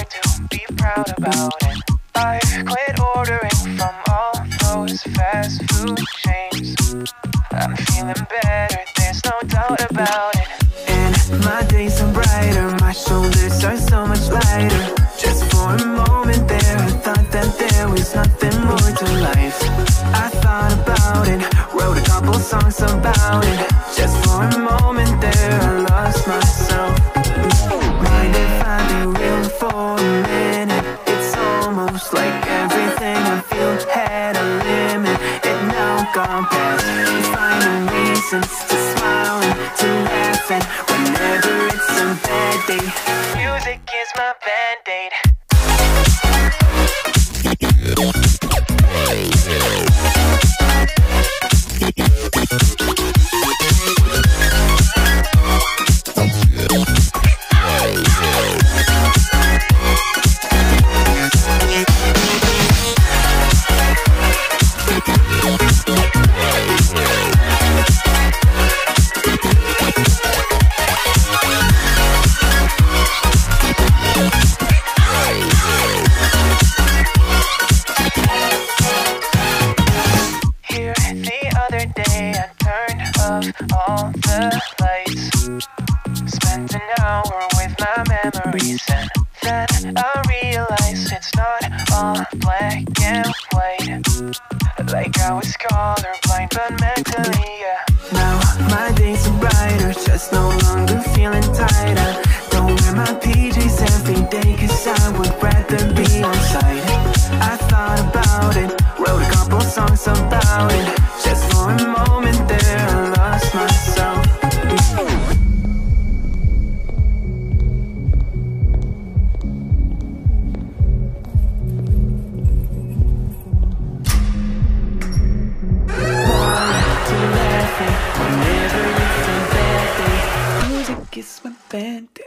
to be proud about it. I've quit ordering from all those fast food chains. I'm feeling better, there's no doubt about it. And my days are brighter, my shoulders are so much lighter. Just for a moment there, I thought that there was nothing more to life. I thought about it, wrote a couple songs about it. Just for a moment there, I lost myself. Mind if I be real for a minute? It's almost like everything I feel had a limit. It now gone past, finding reasons to smile and to laugh. And whenever it's a bad day, music is my band-aid. All the lights, spent an hour with my memories, and then I realized it's not all black and white. Like I was colorblind, but mentally, yeah. Now my days are brighter, just no longer feeling tired. I don't wear my PJs every day, cause I would rather be on site. I thought about it, wrote a couple songs about it. Just for a moment there, I lost myself. Whenever it's a bad day, music is my band-aid.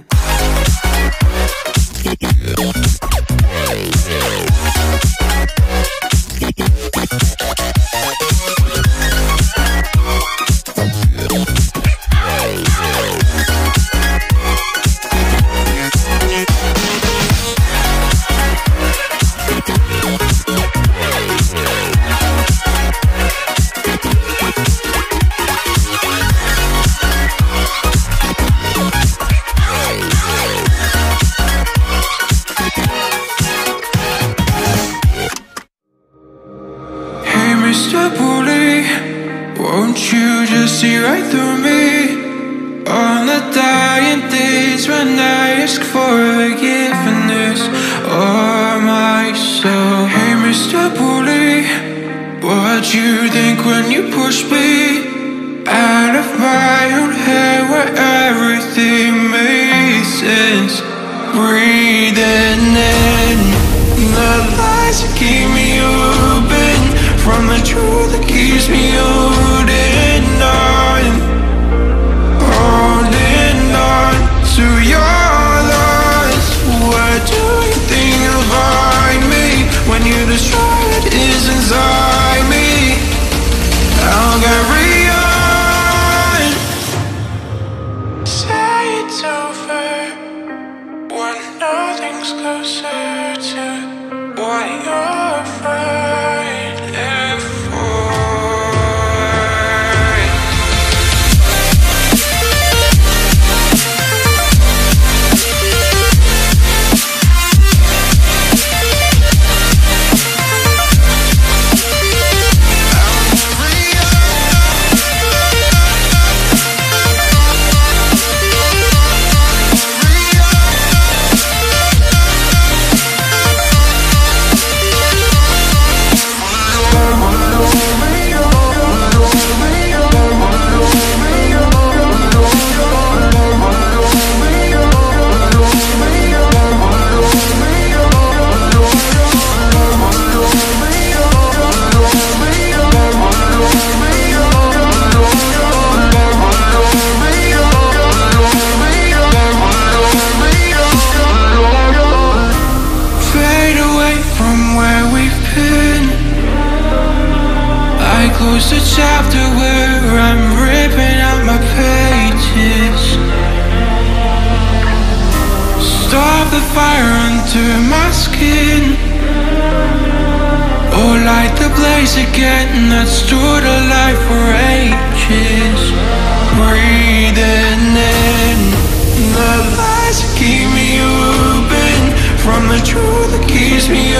Mr. Bully, won't you just see right through me? On the dying days when I ask for forgiveness or myself. Hey Mr. Bully, what'd you think when you pushed me out of my own head where everything made sense? Breathing in the lies that keep me open from the truth that keeps me holding on to your loss. What do you think you'll find me when you destroy what is inside me? I'll carry on. Say it's over when nothing's closer to what you're afraid for. Close the chapter where I'm ripping out my pages. Stop the fire under my skin. Oh, light the blaze again that stood alive for ages. Breathing in the lies that keep me open, from the truth that keeps me